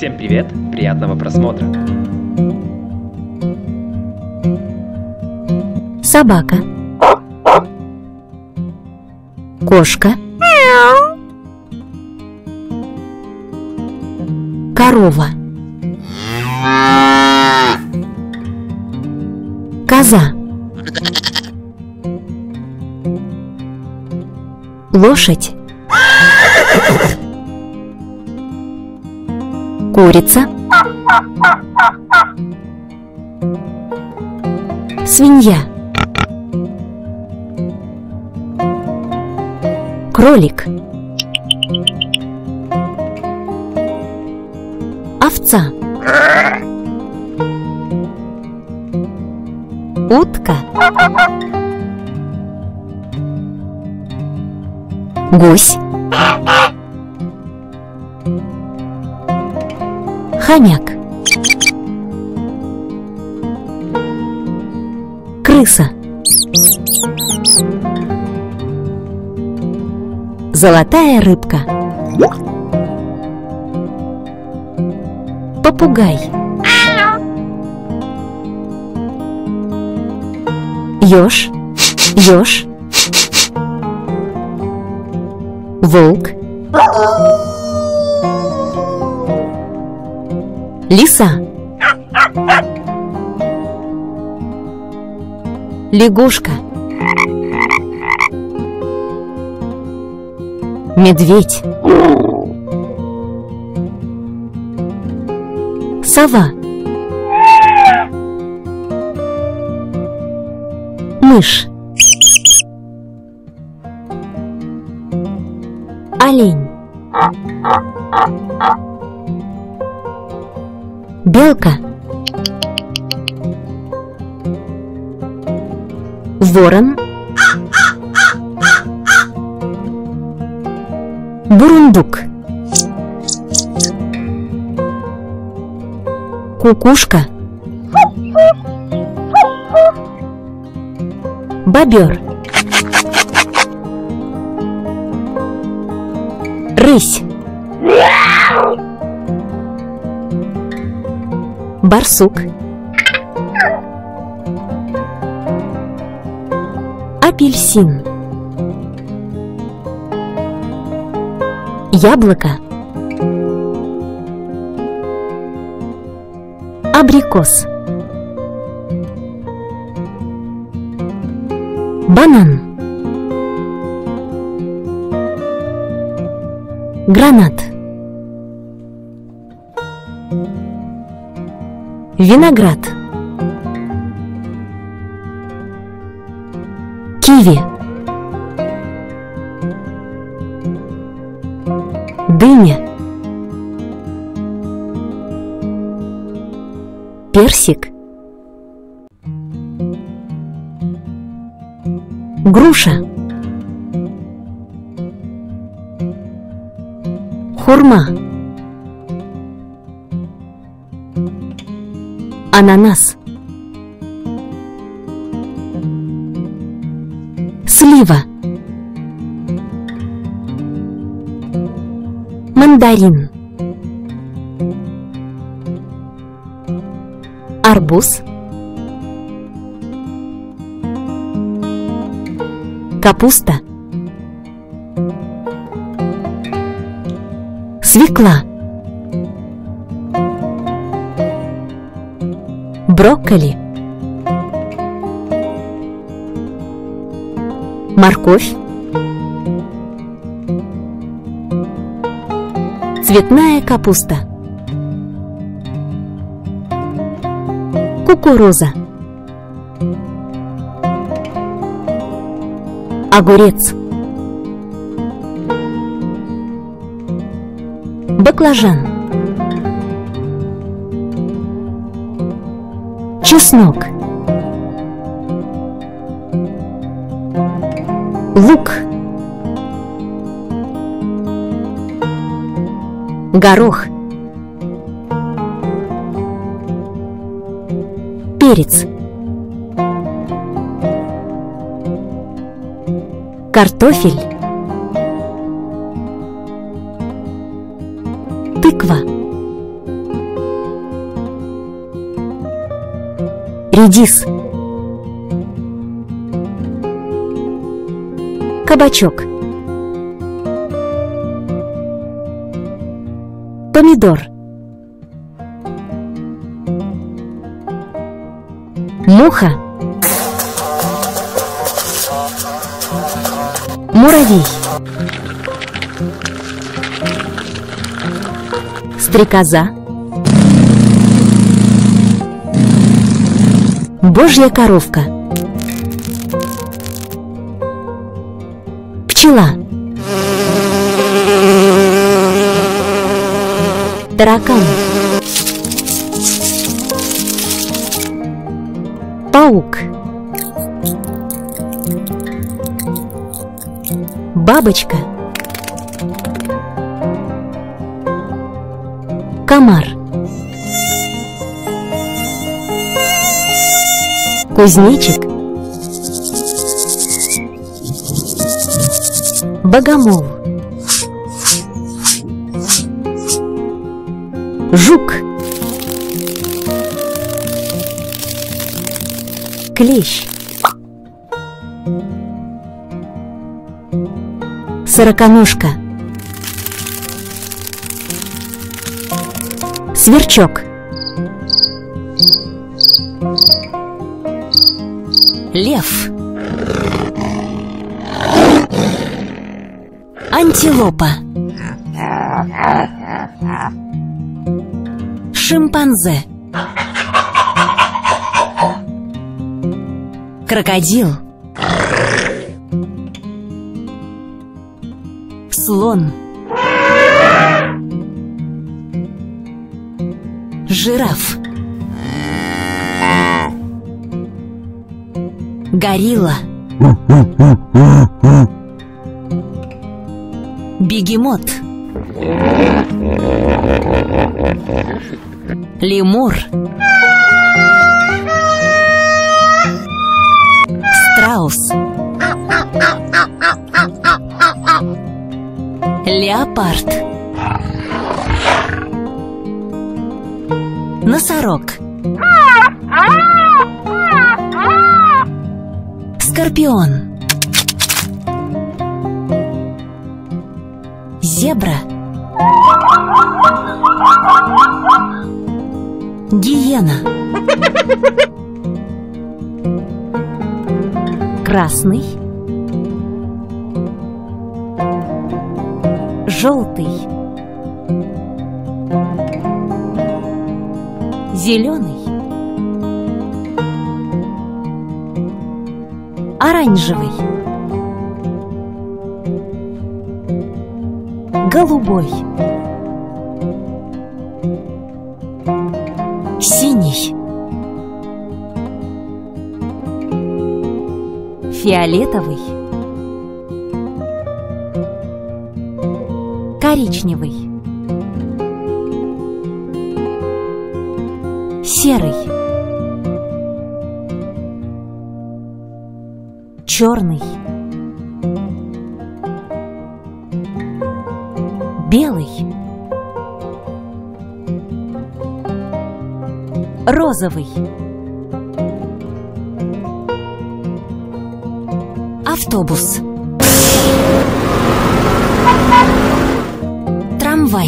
Всем привет, приятного просмотра. Собака. Кошка. Корова. Коза. Лошадь. Курица. Свинья. Кролик. Овца. Утка. Гусь. Хомяк. Крыса. Золотая рыбка. Попугай. Ёж. Ёж. Волк. Лиса. Лягушка. Медведь. Сова. Мышь. Олень. Белка. Ворон. Бурундук. Кукушка. Бобер. Рысь. Барсук. Апельсин. Яблоко. Абрикос. Банан. Гранат. Виноград. Киви. Дыня. Персик. Груша. Хурма. Ананас. Слива. Мандарин. Арбуз. Капуста. Свекла. Брокколи. Морковь. Цветная капуста. Кукуруза. Огурец. Баклажан. Чеснок. Лук. Горох. Перец. Картофель. Тыква. Редис. Кабачок. Помидор. Муха. Муравей. Стрекоза. Божья коровка. Пчела. Таракан. Паук. Бабочка. Комар. Кузнечик. Богомол. Жук. Клещ. Сороконожка. Сверчок. Лев. Антилопа. Шимпанзе. Крокодил. Слон. Жираф. Горилла. Бегемот. Лемур. Страус. Леопард. Носорог. Скорпион. Зебра. Гиена. Красный. Желтый. Зеленый. Оранжевый. Голубой. Синий. Фиолетовый. Коричневый. Серый. Черный. Белый. Розовый. Автобус. Трамвай.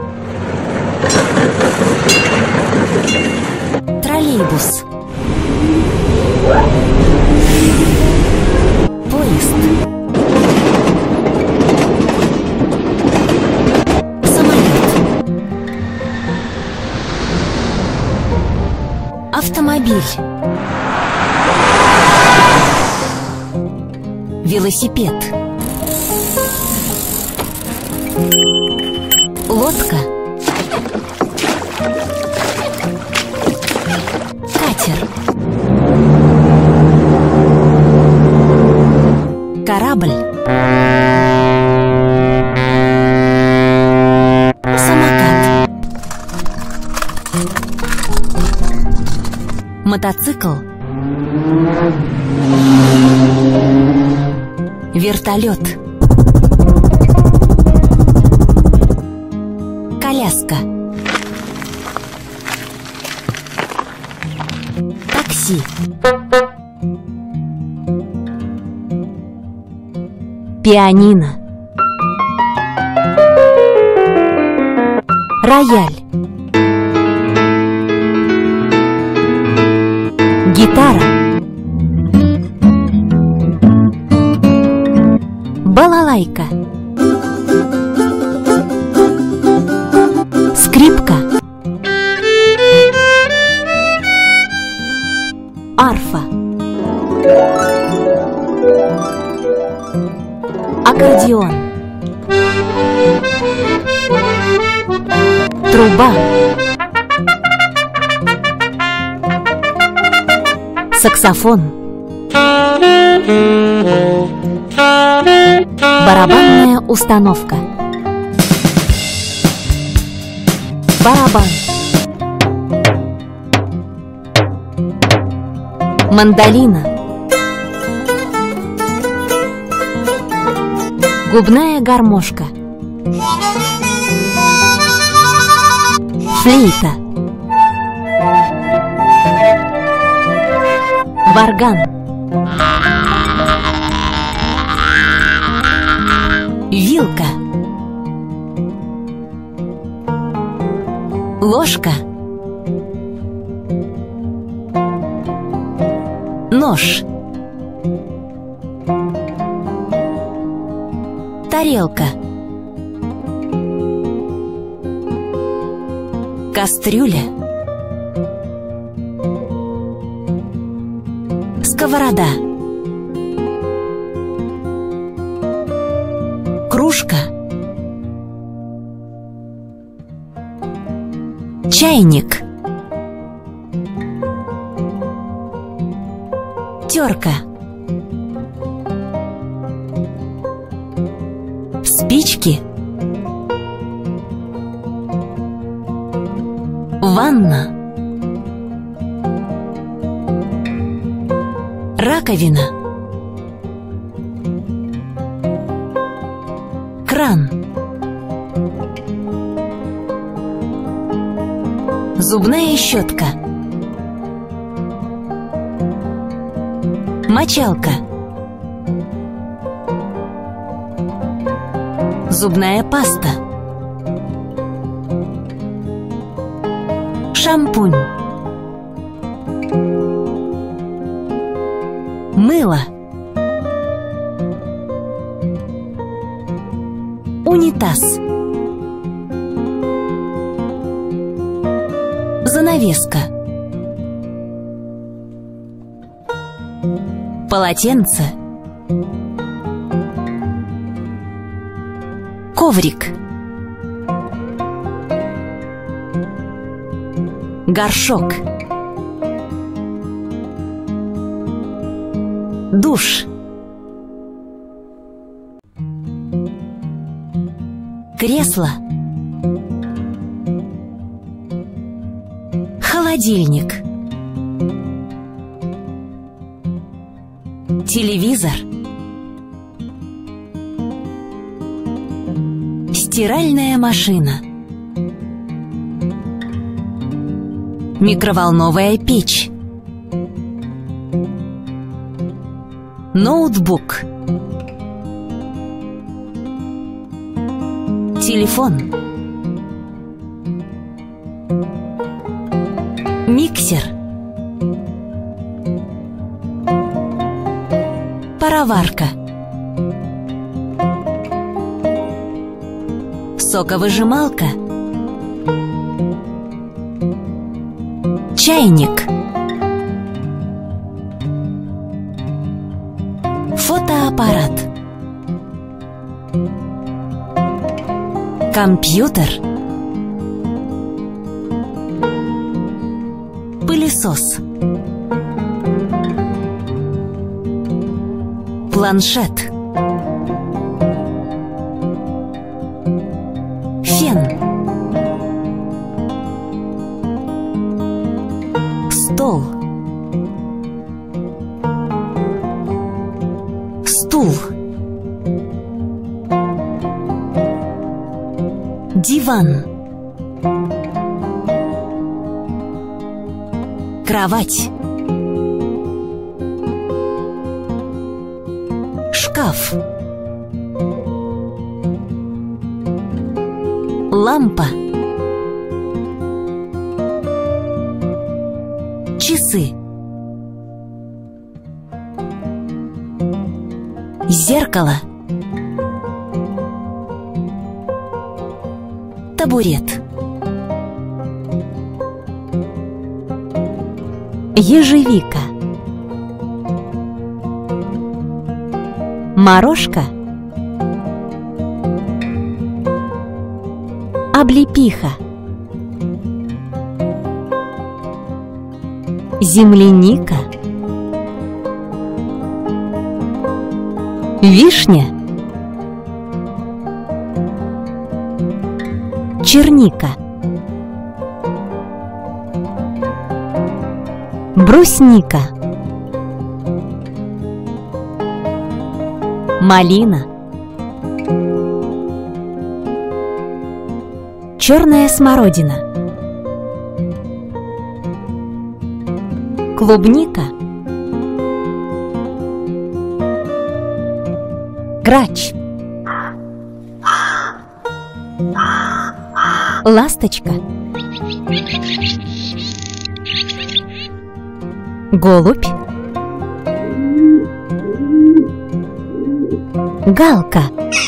Троллейбус. Поезд. Самолет. Автомобиль. Велосипед. Лодка. Катер. Корабль. Самокат. Мотоцикл. Вертолет. Коляска. Такси. Такси. Пианино. Рояль. Гитара. Балалайка. Скрипка. Арфа. Аккордеон. Труба. Саксофон. Барабанная установка. Барабан. Мандолина. Губная гармошка. Флейта. Варган. Вилка. Ложка. Нож. Тарелка. Кастрюля. Сковорода. Кружка. Чайник. Терка. Спички. Ванна. Раковина. Кран. Зубная щетка. Мочалка. Зубная паста. Шампунь. Мыло. Унитаз. Занавеска. Полотенце. Коврик. Горшок. Душ. Кресло. Холодильник. Телевизор. Стиральная машина. Микроволновая печь. Ноутбук. Телефон. Миксер. Пароварка. Соковыжималка. Чайник. Фотоаппарат. Компьютер. Пылесос. Планшет. Фен. Стол. Стул. Диван. Кровать. Шкаф. Лампа. Часы. Зеркало. Табурет. Ежевика. Морожка. Облепиха. Земляника. Вишня. Черника. Брусника. Малина. Черная смородина. Клубника. Грач. Ласточка. Голубь. Галка.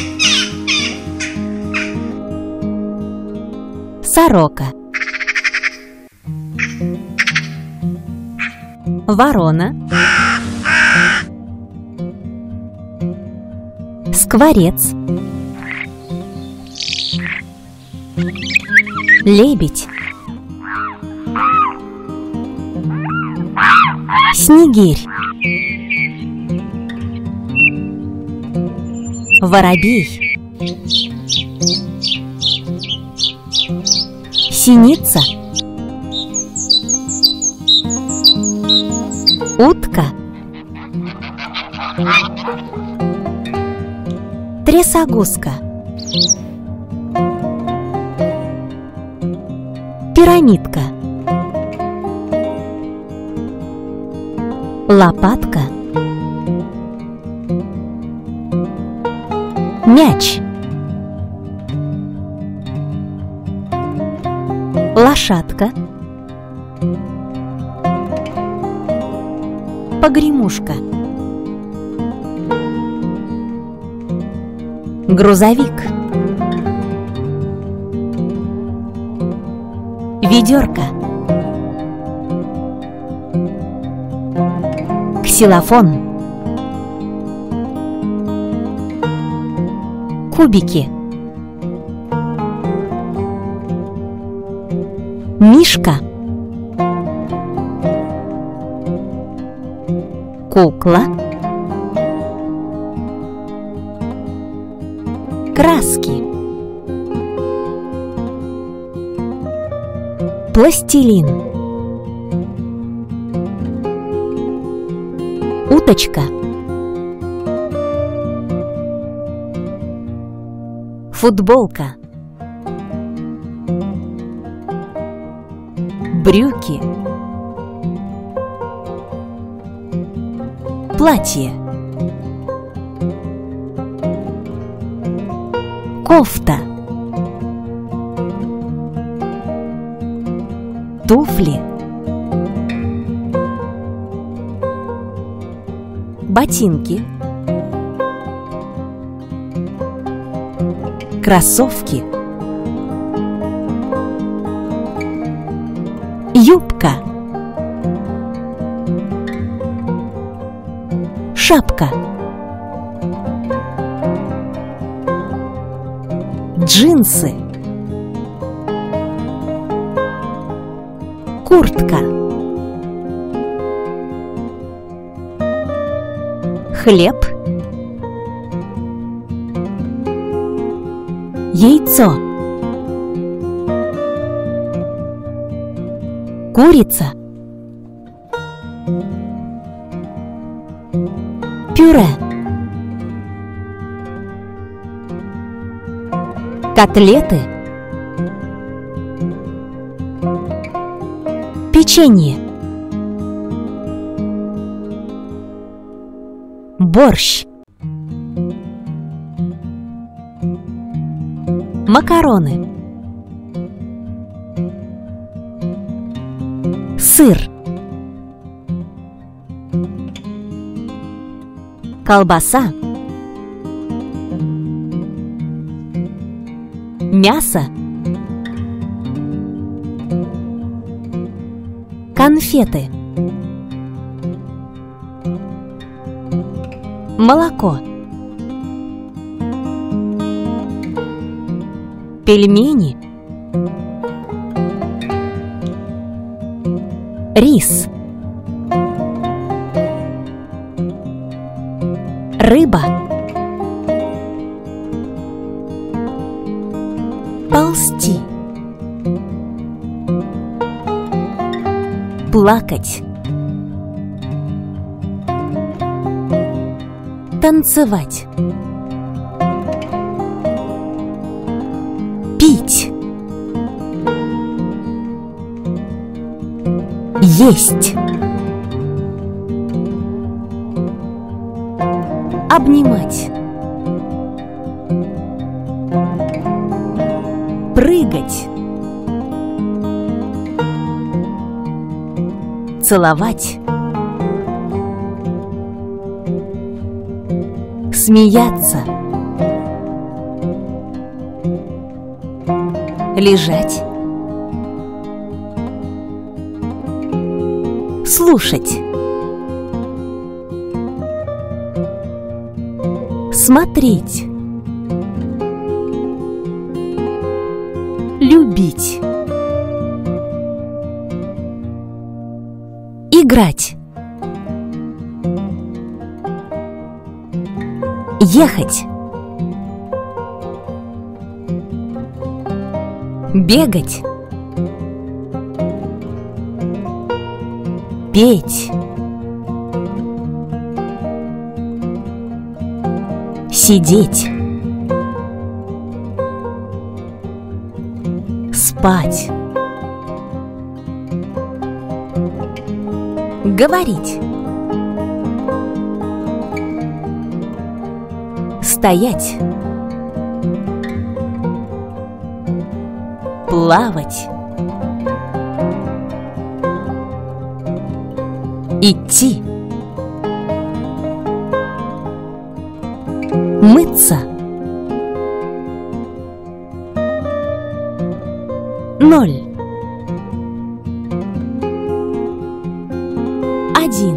Сорока. Ворона. Скворец. Лебедь. Снегирь. Воробей. Синица. Утка. Трясогузка. Пирамидка. Лопатка. Мяч. Лошадка. Погремушка. Грузовик. Ведерко. Ксилофон. Кубики. Мишка. Кукла. Краски. Пластилин. Уточка. Футболка. Брюки. Платье. Кофта. Туфли. Ботинки. Кроссовки. Юбка. Шапка. Джинсы. Куртка. Хлеб. Яйцо. Курица. Пюре. Котлеты. Печенье. Борщ. Макароны. Сыр. Колбаса. Мясо. Конфеты. Молоко. Пельмени. Рис. Рыба. Ползти. Плакать. Танцевать. Пить. Есть. Обнимать. Прыгать. Целовать. Смеяться. Лежать. Слушать. Смотреть. Любить. Играть. Ехать. Бегать. Петь. Сидеть. Спать. Говорить. Стоять. Плавать. Идти. Мыться. 0. 1.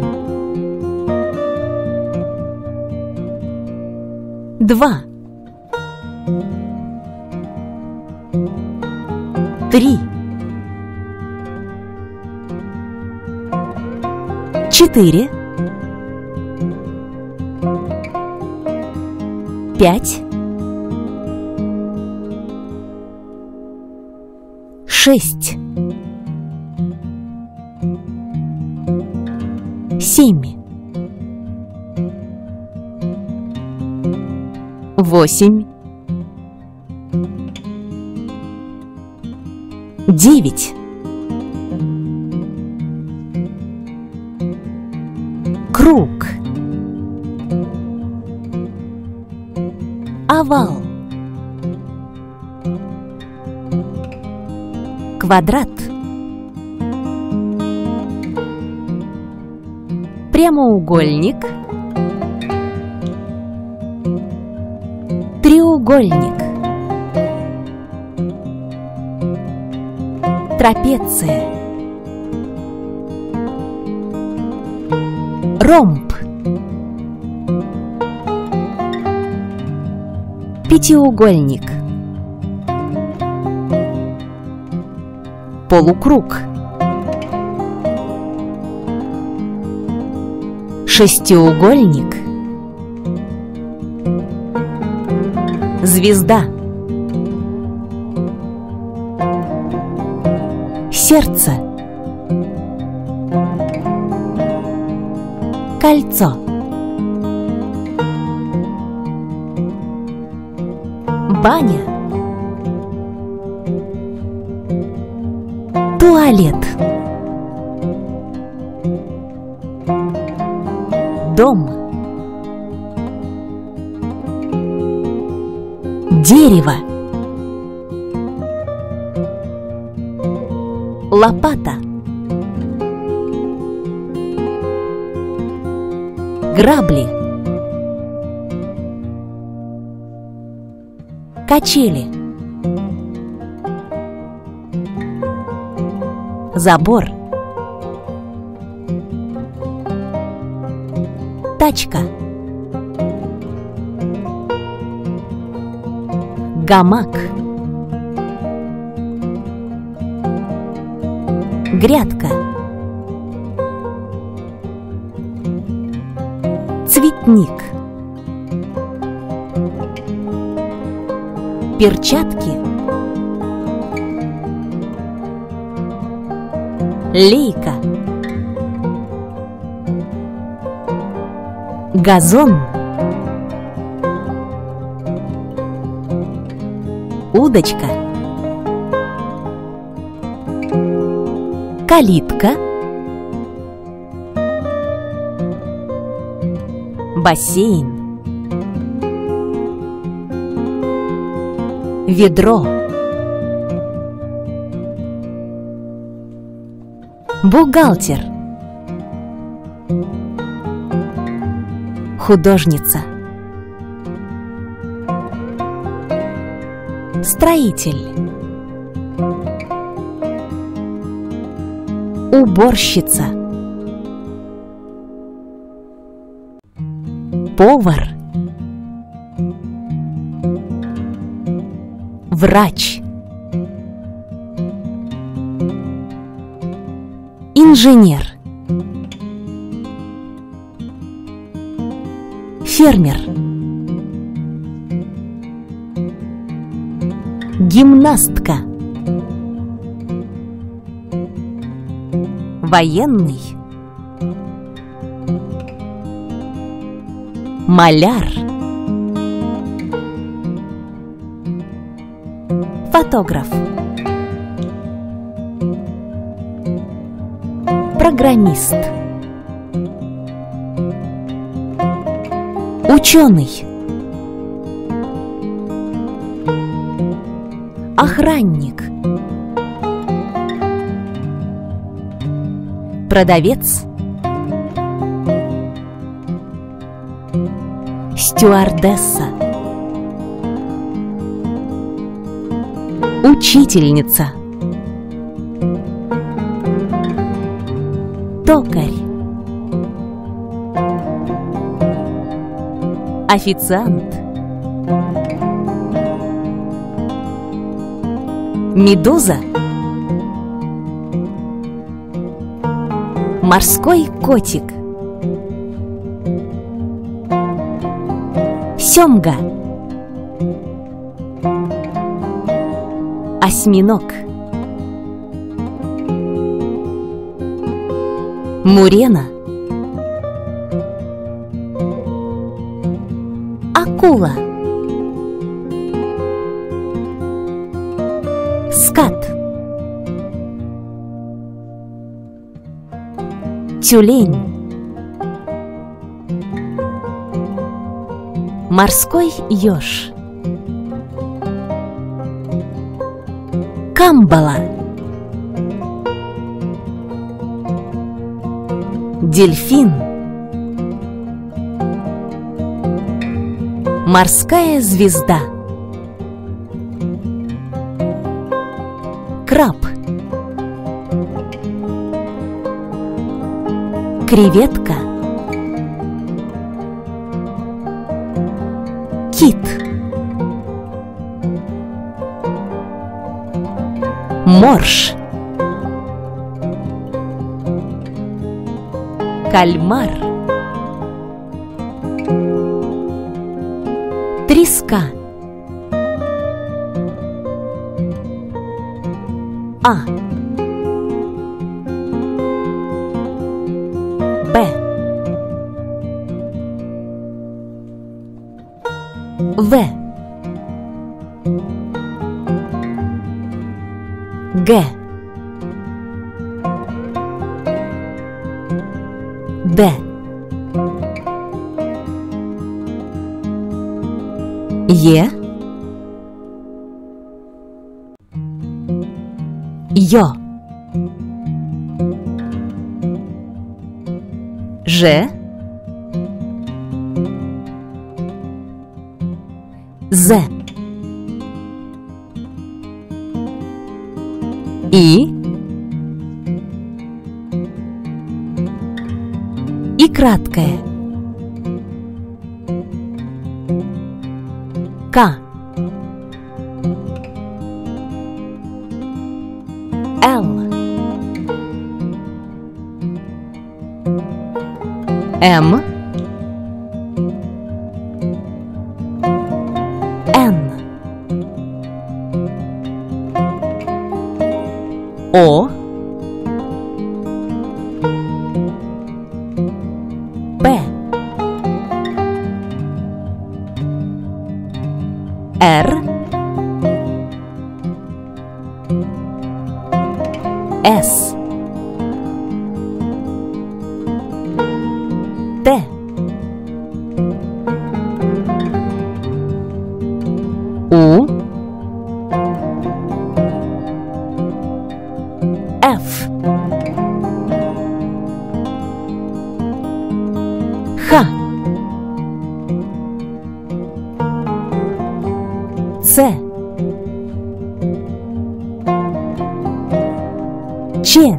2. 3. 4. 5. 6. 7. 8. 9. Круг. Овал. Квадрат. Прямоугольник. Треугольник. Трапеция. Ромб. Пятиугольник. Полукруг. Шестиугольник. Звезда. Сердце. Кольцо. Баня. Туалет. Дом. Дерево. лопата, грабли, качели, забор, тачка, гамак, грядка, цветник, перчатки, лейка, газон, удочка, калитка, бассейн, ведро, бухгалтер, художница, строитель, уборщица, повар, врач, инженер, фермер, гимнастка, военный, маляр, фотограф, программист, ученый, охранник, продавец, стюардесса, учительница, токарь, официант, медуза, морской котик, семга, осьминог, мурена, акула, скат, тюлень, морской еж, камбала, дельфин, морская звезда, краб, креветка, кит, морж, кальмар, треска, А, Б, В, Г, Д, Е, Ё, Ж, З, И краткое. К, Л, М, Н, О, П, Р, С, Т, У, Ф, Х, Ц, Ч,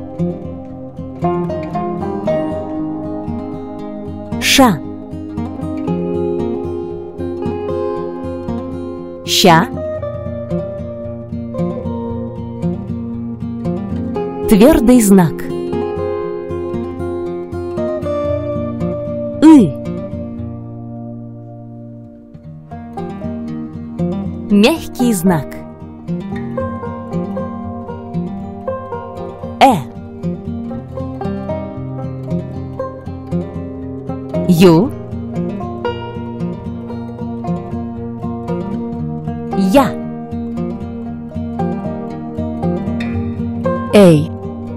Ш, Ща, твердый знак. Мягкий знак. Ю, Я, A,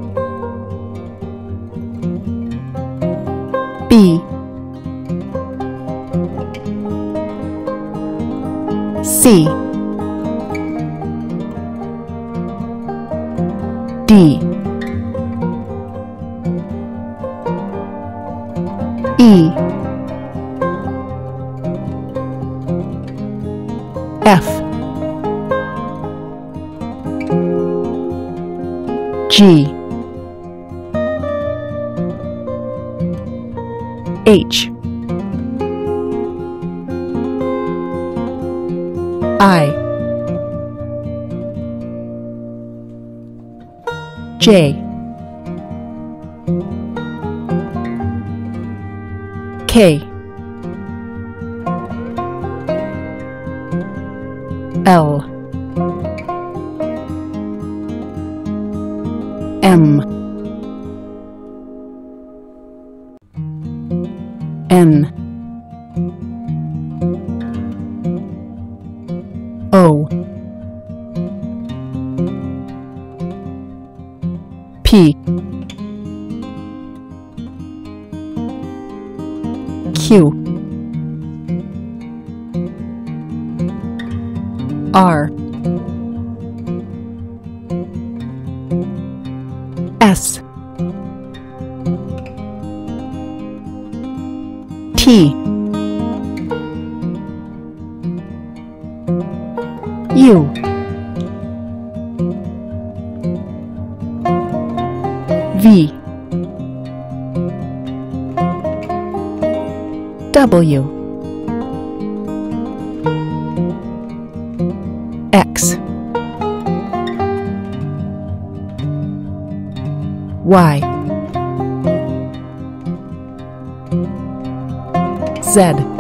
B, C, D, E, F, G, H, I, J, K, L, M, N, O, P, Q, R, S, T, U, V, W, X, Y, Z.